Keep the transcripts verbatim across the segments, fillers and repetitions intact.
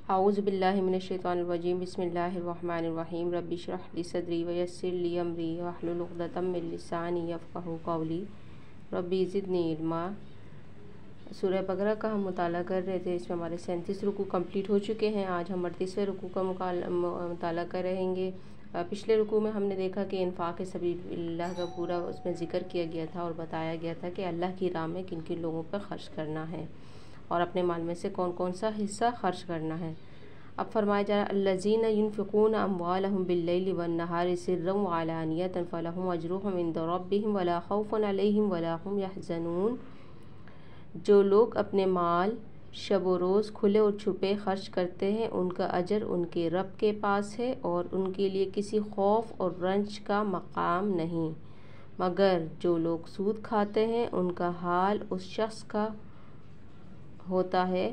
اعوذ باللہ من الشیطان الرجیم بسم اللہ الرحمن الرحیم رب اشرح لی صدری ویسر لی امری واحلل عقدۃ من لسانی یفقہوا قولی رب زدنی علما۔ سورہ بقرہ کا ہم مطالعہ کر رہے تھے، اس میں ہمارے سینتیس رکوع کمپلیٹ ہو چکے ہیں۔ آج ہم اڑتیسویں رکوع کا مطالعہ کر رہیں گے۔ پچھلے رکوع میں ہم نے دیکھا کہ انفاق سبیل اللہ کا پورا اس میں ذکر کیا گیا تھا اور بتایا گیا تھا کہ اللہ کی راہ میں کن کن لوگوں پر خرچ کرنا ہے اور اپنے مال میں سے کون کون سا حصہ خرچ کرنا ہے۔ اب فرمایا جا رہا ہے الذین ينفقون اموالهم باللیل والنہار سرا وعلانیۃ فلہم اجرهم عند ربهم ولا خوف علیہم ولا هم يحزنون۔ جو لوگ اپنے مال شب و روز کھلے اور چھپے خرچ کرتے ہیں، ان کا اجر ان کے رب کے پاس ہے اور ان کے لیے کسی خوف اور رنج کا مقام نہیں، مگر جو لوگ سود کھاتے ہیں ان کا حال اس شخص کا ہوتا ہے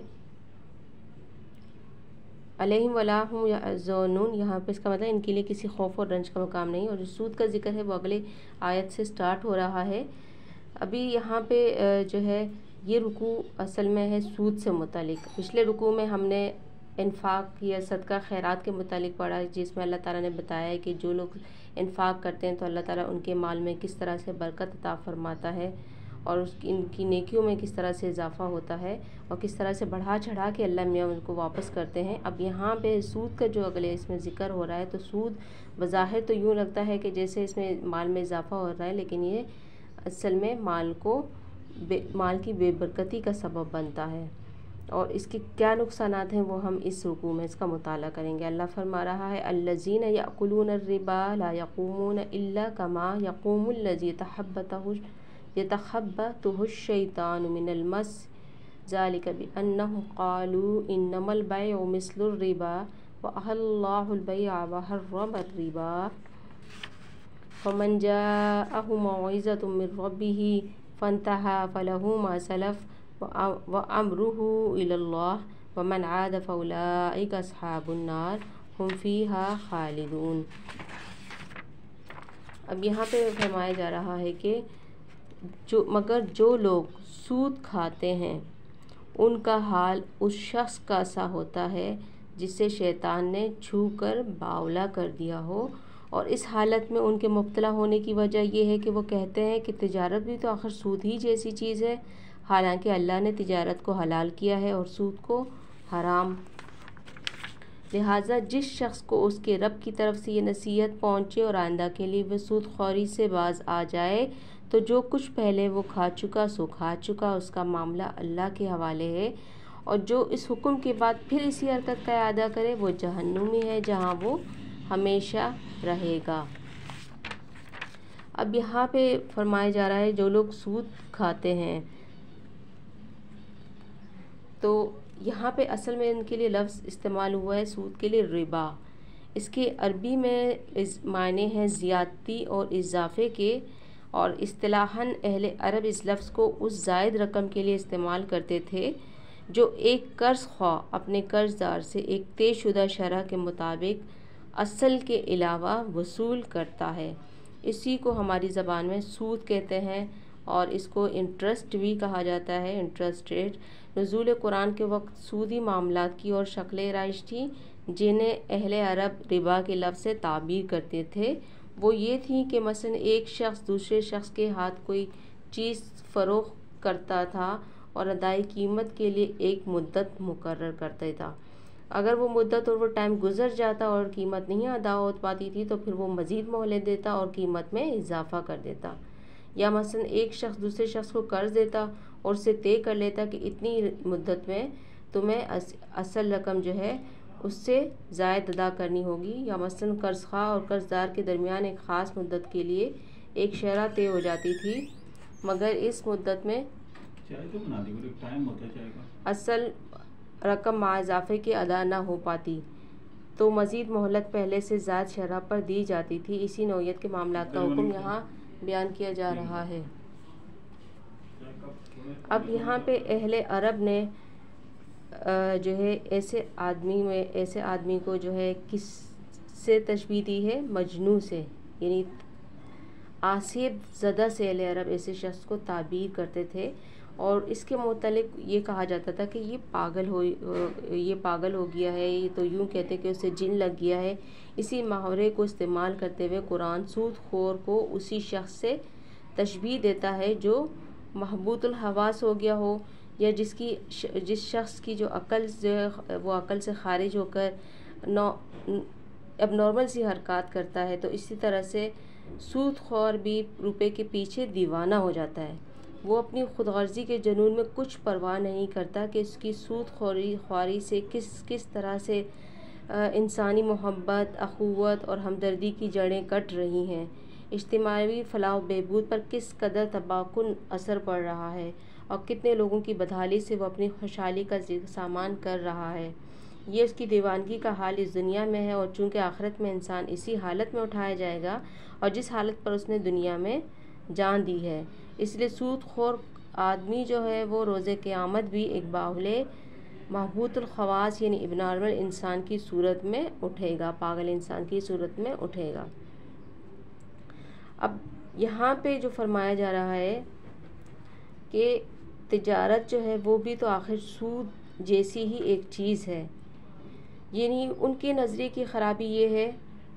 علیہم ولا هم يحزنون۔ یہاں پہ اس کا مطلب ان کے لیے کسی خوف اور رنج کا مقام نہیں، اور جو سود کا ذکر ہے وہ اگلے آیت سے سٹارٹ ہو رہا ہے۔ ابھی یہاں پہ جو ہے یہ رکوع اصل میں ہے سود سے متعلق۔ پچھلے رکوع میں ہم نے انفاق یا صدقہ خیرات کے متعلق پڑھا، جس میں اللہ تعالیٰ نے بتایا ہے کہ جو لوگ انفاق کرتے ہیں تو اللہ تعالیٰ ان کے مال میں کس طرح سے برکت عطا فرماتا ہے اور اس کی ان کی نیکیوں میں کس طرح سے اضافہ ہوتا ہے اور کس طرح سے بڑھا چڑھا کے اللہ میاں ان کو واپس کرتے ہیں۔ اب یہاں پہ سود کا جو اگلے اس میں ذکر ہو رہا ہے، تو سود بظاہر تو یوں لگتا ہے کہ جیسے اس میں مال میں اضافہ ہو رہا ہے، لیکن یہ اصل میں مال کو بے مال کی بے برکتی کا سبب بنتا ہے، اور اس کے کیا نقصانات ہیں وہ ہم اس رکوع میں اس کا مطالعہ کریں گے۔ اللہ فرما رہا ہے الذین یأکلون الربا لا یقومون الا کما یقوم الذی یتخبطہ یتخبطہ الشیطان من المس ذلک بأنہم قالوا انما البیع مثل الربا وأحل اللہ البیع وحرم الربا فمن جاءہ موعظۃ من ربہ فانتہى فلہ ما سلف وامرہ الی اللہ ومن عاد فاولئک اصحاب النار ہم فیہا خالدون۔ اب یہاں پہ فرمایا جا رہا ہے کہ جو مگر جو لوگ سود کھاتے ہیں ان کا حال اس شخص کا سا ہوتا ہے جسے شیطان نے چھو کر باولا کر دیا ہو، اور اس حالت میں ان کے مبتلا ہونے کی وجہ یہ ہے کہ وہ کہتے ہیں کہ تجارت بھی تو آخر سود ہی جیسی چیز ہے، حالانکہ اللہ نے تجارت کو حلال کیا ہے اور سود کو حرام۔ لہٰذا جس شخص کو اس کے رب کی طرف سے یہ نصیحت پہنچے اور آئندہ کے لیے وہ سود خوری سے باز آ جائے تو جو کچھ پہلے وہ کھا چکا سو کھا چکا، اس کا معاملہ اللہ کے حوالے ہے، اور جو اس حکم کے بعد پھر اسی حرکت کا اعادہ کرے وہ جہنمی ہے جہاں وہ ہمیشہ رہے گا۔ اب یہاں پہ فرمایا جا رہا ہے جو لوگ سود کھاتے ہیں، تو یہاں پہ اصل میں ان کے لیے لفظ استعمال ہوا ہے سود کے لیے ربا۔ اس کے عربی میں معنی ہیں زیادتی اور اضافے کے، اور اصطلاحاً اہل عرب اس لفظ کو اس زائد رقم کے لیے استعمال کرتے تھے جو ایک قرض خواہ اپنے قرض دار سے ایک طے شدہ شرح کے مطابق اصل کے علاوہ وصول کرتا ہے۔ اسی کو ہماری زبان میں سود کہتے ہیں، اور اس کو انٹرسٹ بھی کہا جاتا ہے، انٹرسٹ ریٹ۔ نزول قرآن کے وقت سودی معاملات کی اور شکلیں رائج تھیں جنہیں اہل عرب ربا کے لفظ سے تعبیر کرتے تھے، وہ یہ تھیں کہ مثلا ایک شخص دوسرے شخص کے ہاتھ کوئی چیز فروخت کرتا تھا اور ادائی قیمت کے لیے ایک مدت مقرر کرتا تھا۔ اگر وہ مدت اور وہ ٹائم گزر جاتا اور قیمت نہیں ادا ہو پاتی تھی تو پھر وہ مزید مہلت دیتا اور قیمت میں اضافہ کر دیتا، یا مثلا ایک شخص دوسرے شخص کو قرض دیتا اور اسے طے کر لیتا کہ اتنی مدت میں تمہیں اصل رقم جو ہے اس سے زائد ادا کرنی ہوگی، یا مثلا قرض خواہ اور قرض دار کے درمیان ایک خاص مدت کے لیے ایک شرح طے ہو جاتی تھی، مگر اس مدت میں اصل رقم مع اضافے کے ادا نہ ہو پاتی تو مزید مہلت پہلے سے زائد شرح پر دی جاتی تھی۔ اسی نوعیت کے معاملات کا حکم یہاں بیان کیا جا رہا ہے۔ اب یہاں پہ اہل عرب نے جو ہے ایسے آدمی میں ایسے آدمی کو جو ہے کس سے تشبیہ دی ہے؟ مجنوں سے، یعنی آسیب زدہ سے اہل عرب ایسے شخص کو تعبیر کرتے تھے، اور اس کے متعلق یہ کہا جاتا تھا کہ یہ پاگل ہو یہ پاگل ہو گیا ہے، یہ تو یوں کہتے کہ اسے جن لگ گیا ہے۔ اسی محاورے کو استعمال کرتے ہوئے قرآن سود خور کو اسی شخص سے تشبیہ دیتا ہے جو محبوط الحواس ہو گیا ہو، یا جس کی جس شخص کی جو عقل جو ہے وہ عقل سے خارج ہو کر نو اب نارمل سی حرکات کرتا ہے۔ تو اسی طرح سے سود خور بھی روپے کے پیچھے دیوانہ ہو جاتا ہے۔ وہ اپنی خود غرضی کے جنون میں کچھ پرواہ نہیں کرتا کہ اس کی سود خوری خواری سے کس کس طرح سے انسانی محبت، اخوت اور ہمدردی کی جڑیں کٹ رہی ہیں، اجتماعی فلاح و بہبود پر کس قدر تباہ کن اثر پڑ رہا ہے، اور کتنے لوگوں کی بدحالی سے وہ اپنی خوشحالی کا سامان کر رہا ہے۔ یہ اس کی دیوانگی کا حال اس دنیا میں ہے، اور چونکہ آخرت میں انسان اسی حالت میں اٹھایا جائے گا اور جس حالت پر اس نے دنیا میں جان دی ہے، اس لیے سود خور آدمی جو ہے وہ روز قیامت بھی ایک باہلے محبوط الخواص یعنی اب نارمل انسان کی صورت میں اٹھے گا، پاگل انسان کی صورت میں اٹھے گا۔ اب یہاں پہ جو فرمایا جا رہا ہے کہ تجارت جو ہے وہ بھی تو آخر سود جیسی ہی ایک چیز ہے، یعنی ان کے نظریے کی خرابی یہ ہے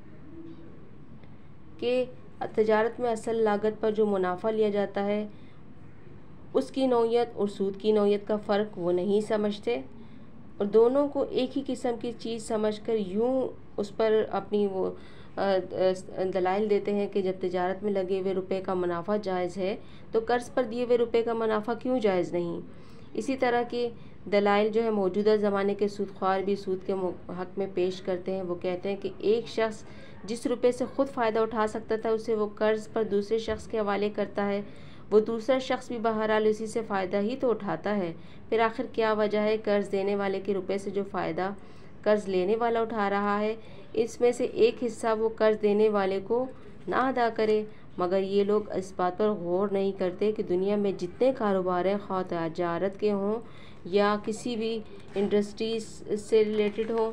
کہ تجارت میں اصل لاگت پر جو منافع لیا جاتا ہے اس کی نوعیت اور سود کی نوعیت کا فرق وہ نہیں سمجھتے، اور دونوں کو ایک ہی قسم کی چیز سمجھ کر یوں اس پر اپنی وہ دلائل دیتے ہیں کہ جب تجارت میں لگے ہوئے روپے کا منافع جائز ہے تو قرض پر دیے ہوئے روپے کا منافع کیوں جائز نہیں۔ اسی طرح کے دلائل جو ہے موجودہ زمانے کے سود خوار بھی سود کے حق میں پیش کرتے ہیں۔ وہ کہتے ہیں کہ ایک شخص جس روپے سے خود فائدہ اٹھا سکتا تھا اسے وہ قرض پر دوسرے شخص کے حوالے کرتا ہے، وہ دوسرا شخص بھی بہرحال اسی سے فائدہ ہی تو اٹھاتا ہے، پھر آخر کیا وجہ ہے قرض دینے والے کے روپے سے جو فائدہ قرض لینے والا اٹھا رہا ہے اس میں سے ایک حصہ وہ قرض دینے والے کو نہ ادا کرے۔ مگر یہ لوگ اس بات پر غور نہیں کرتے کہ دنیا میں جتنے کاروبار ہیں، خواہ تجارت کے ہوں یا کسی بھی انڈسٹریز سے ریلیٹڈ ہوں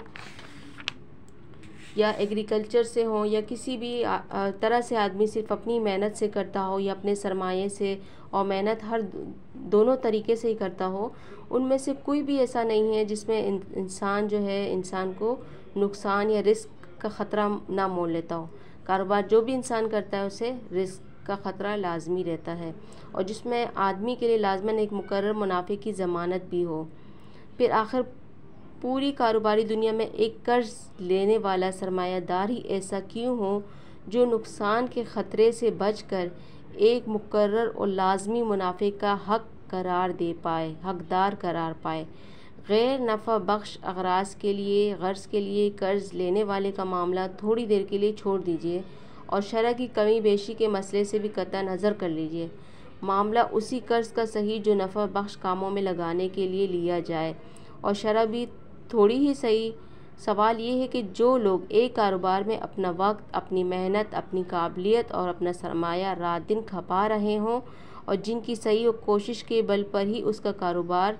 یا ایگریکلچر سے ہوں یا کسی بھی طرح سے آدمی صرف اپنی محنت سے کرتا ہو یا اپنے سرمایے سے اور محنت ہر دونوں طریقے سے ہی کرتا ہو، ان میں سے کوئی بھی ایسا نہیں ہے جس میں انسان جو ہے انسان کو نقصان یا رسک کا خطرہ نہ مول لیتا ہو۔ کاروبار جو بھی انسان کرتا ہے اسے رسک کا خطرہ لازمی رہتا ہے، اور جس میں آدمی کے لیے لازماً ایک مقرر منافع کی ضمانت بھی ہو۔ پھر آخر پوری کاروباری دنیا میں ایک قرض لینے والا سرمایہ دار ہی ایسا کیوں ہو جو نقصان کے خطرے سے بچ کر ایک مقرر اور لازمی منافع کا حق قرار دے پائے حقدار قرار پائے۔ غیر نفع بخش اغراض کے لیے غرض کے لیے قرض لینے والے کا معاملہ تھوڑی دیر کے لیے چھوڑ دیجیے اور شرع کی کمی بیشی کے مسئلے سے بھی قطع نظر کر لیجیے۔ معاملہ اسی قرض کا صحیح جو نفع بخش کاموں میں لگانے کے لیے لیا جائے، اور شرع بھی تھوڑی ہی صحیح۔ سوال یہ ہے کہ جو لوگ ایک کاروبار میں اپنا وقت، اپنی محنت، اپنی قابلیت اور اپنا سرمایہ رات دن کھپا رہے ہوں اور جن کی صحیح و کوشش کے بل پر ہی اس کا کاروبار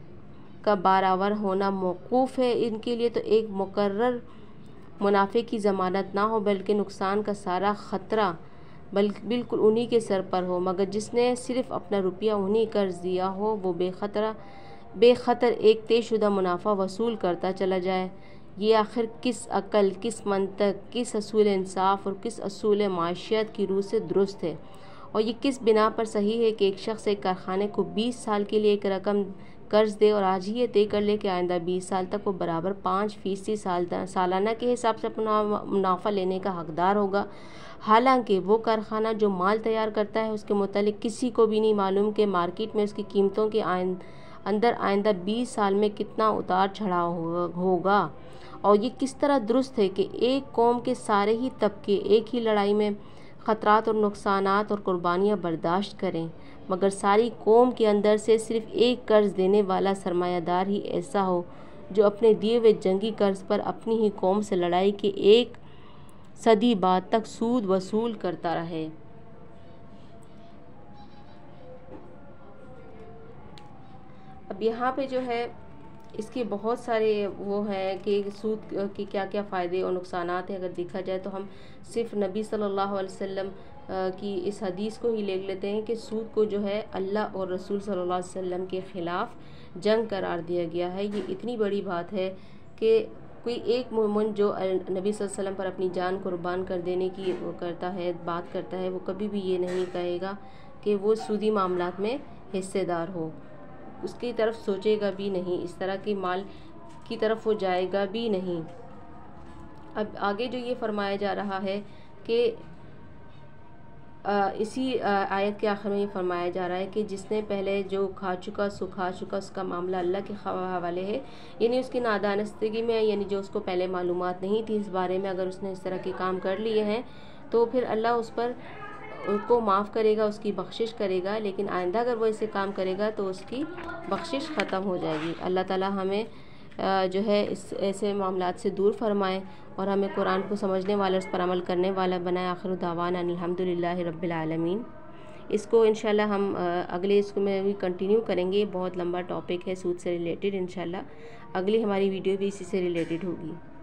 کا بارآور ہونا موقوف ہے، ان کے لیے تو ایک مقرر منافع کی ضمانت نہ ہو بلکہ نقصان کا سارا خطرہ بالکل انہی کے سر پر ہو، مگر جس نے صرف اپنا روپیہ انہی قرض دیا ہو وہ بے خطرہ بے خطر ایک طے شدہ منافع وصول کرتا چلا جائے۔ یہ آخر کس عقل، کس منطق، کس اصول انصاف اور کس اصول معاشیت کی روح سے درست ہے، اور یہ کس بنا پر صحیح ہے کہ ایک شخص ایک کارخانے کو بیس سال کے لیے ایک رقم قرض دے اور آج ہی یہ طے کر لے کہ آئندہ بیس سال تک وہ برابر پانچ فیصدی سالانہ کے حساب سے اپنا منافع لینے کا حقدار ہوگا، حالانکہ وہ کارخانہ جو مال تیار کرتا ہے اس کے متعلق کسی کو بھی نہیں معلوم کہ مارکیٹ میں اس کی قیمتوں کے اندر آئندہ بیس سال میں کتنا اتار چڑھاؤ ہوگا۔ اور یہ کس طرح درست ہے کہ ایک قوم کے سارے ہی طبقے ایک ہی لڑائی میں خطرات اور نقصانات اور قربانیاں برداشت کریں، مگر ساری قوم کے اندر سے صرف ایک قرض دینے والا سرمایہ دار ہی ایسا ہو جو اپنے دیے ہوئے جنگی قرض پر اپنی ہی قوم سے لڑائی کے ایک صدی بعد تک سود وصول کرتا رہے۔ اب یہاں پہ جو ہے اس کے بہت سارے وہ ہیں کہ سود کی کیا کیا فائدے اور نقصانات ہیں۔ اگر دیکھا جائے تو ہم صرف نبی صلی اللہ علیہ وسلم کی اس حدیث کو ہی لے لیتے ہیں کہ سود کو جو ہے اللہ اور رسول صلی اللہ علیہ وسلم کے خلاف جنگ قرار دیا گیا ہے۔ یہ اتنی بڑی بات ہے کہ کوئی ایک مومن جو نبی صلی اللہ علیہ وسلم پر اپنی جان قربان کر دینے کی وہ کرتا ہے بات کرتا ہے، وہ کبھی بھی یہ نہیں کہے گا کہ وہ سودی معاملات میں حصے دار ہو، اس کی طرف سوچے گا بھی نہیں، اس طرح کے مال کی طرف وہ جائے گا بھی نہیں۔ اب آگے جو یہ فرمایا جا رہا ہے کہ اسی آیت کے آخر میں یہ فرمایا جا رہا ہے کہ جس نے پہلے جو کھا چکا سو کھا چکا، اس کا معاملہ اللہ کے حوالے ہے، یعنی اس کی نادانستگی میں، یعنی جو اس کو پہلے معلومات نہیں تھی اس بارے میں، اگر اس نے اس طرح کے کام کر لیے ہیں تو پھر اللہ اس پر اس کو معاف کرے گا، اس کی بخشش کرے گا، لیکن آئندہ اگر وہ ایسے کام کرے گا تو اس کی بخشش ختم ہو جائے گی۔ اللہ تعالی ہمیں جو ہے اس ایسے معاملات سے دور فرمائے اور ہمیں قرآن کو سمجھنے والا، اس پر عمل کرنے والا بنائے۔ آخر دعوانا الحمدللہ رب العالمین۔ اس کو انشاءاللہ ہم اگلے اس کو میں بھی کنٹینیو کریں گے، بہت لمبا ٹاپک ہے سود سے ریلیٹڈ، انشاءاللہ اگلی ہماری ویڈیو بھی اسی سے ریلیٹڈ ہوگی۔